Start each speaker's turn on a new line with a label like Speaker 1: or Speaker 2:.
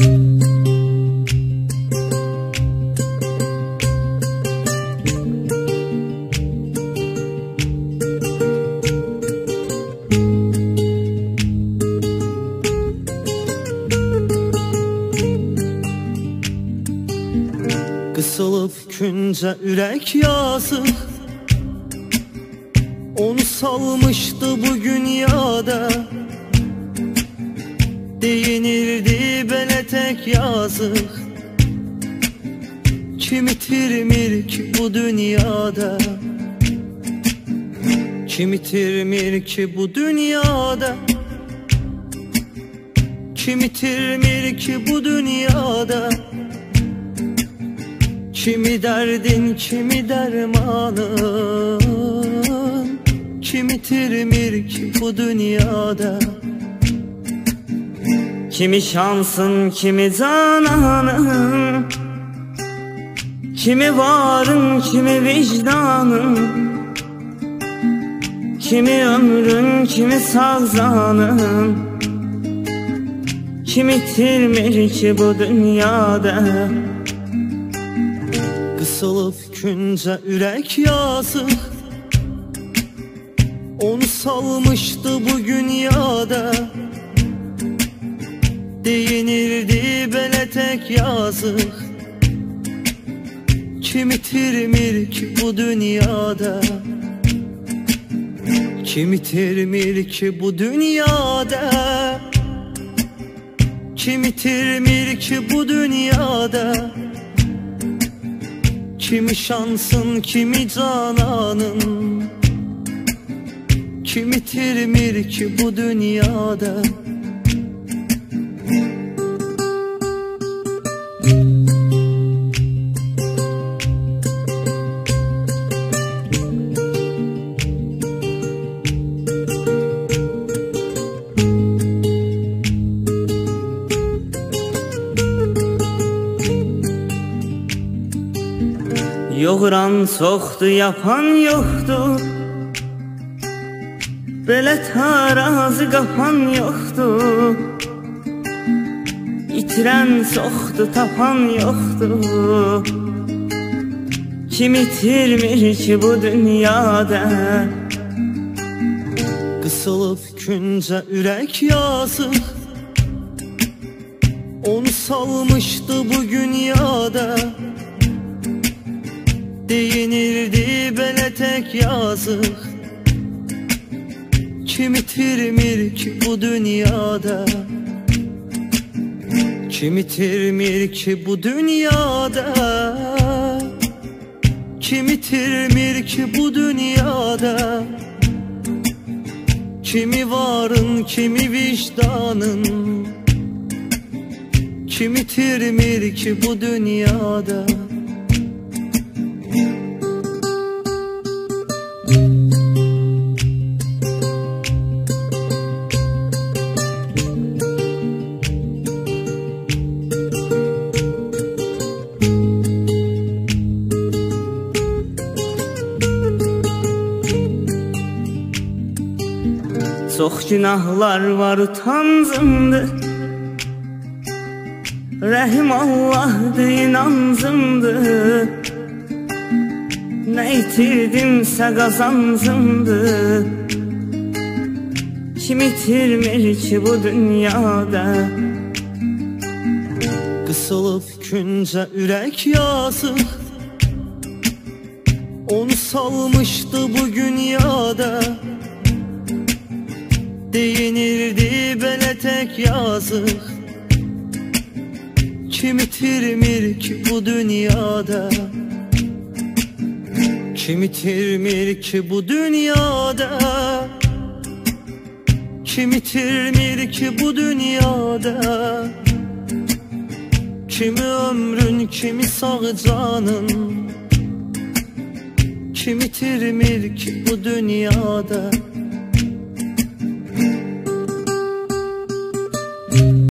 Speaker 1: Qısılıb küncə ürək yazıq, onu salmışdı bugün yada. Deyinirdi belə tək yazıq, kim itirmir ki bu dünyada, kim itirmir ki bu dünyada, kim itirmir ki bu dünyada. Kimi derdin, kimi dermanın, kim itirmir ki bu dünyada.
Speaker 2: Kimi şansın, kimi cananın, kimi varın, kimi vicdanın, kimi ömrün, kimi sağzanın, kim itirmir ki bu dünyada.
Speaker 1: Qısılıb küncə ürək yazıq, onu salmışdı bugün yada. Deyinirdi belə tək yazıq, kim itirmir ki bu dünyada, kim itirmir ki bu dünyada, kim itirmir ki bu dünyada. Kimi şansın, kimi cananın, kim itirmir ki bu dünyada.
Speaker 2: Yoğuran çoxdur, yapan yoxdur, belə tarazı qapan yoxdur. İtirən çoxdur, tapan yoxdur, kim itirmir ki bu dünyada.
Speaker 1: Qısılıb küncə ürək yazıq, onu salmışdı bugün yada. Deyinirdi belə tək yazıq, kim itirmir ki bu dünyada, kim itirmir ki bu dünyada, kim itirmir ki bu dünyada. Kimi varın, kimi vicdanın, kim itirmir ki bu dünyada.
Speaker 2: Çox günahlar var, utancımdır, rəhim Allah'dır, inancımdır. Nə itirdimsə qazancımdır, kim itirmir ki bu dünyada.
Speaker 1: Qısılıb küncə ürək yazıq, onu salmışdı bugün yada. Deyinirdi belə tək yazıq, kim itirmir ki bu dünyada, kim itirmir ki bu dünyada, kim itirmir ki bu dünyada. Kimi ömrün, kimi sağ canın, kim itirmir ki bu dünyada.